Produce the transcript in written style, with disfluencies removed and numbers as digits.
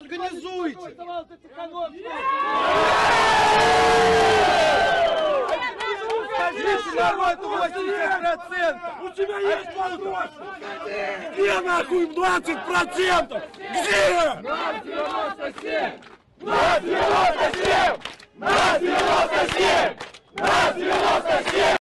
организуйте. Скажите, народ, 80%. У тебя есть вопрос? Где нахуй 20%? Где? Нас 97! Нас 97! Нас 97! Нас 97!